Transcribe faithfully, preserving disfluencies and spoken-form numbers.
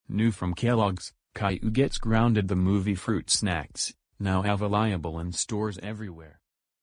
New from Kellogg's, Caillou gets grounded. The movie fruit snacks, now available in stores everywhere.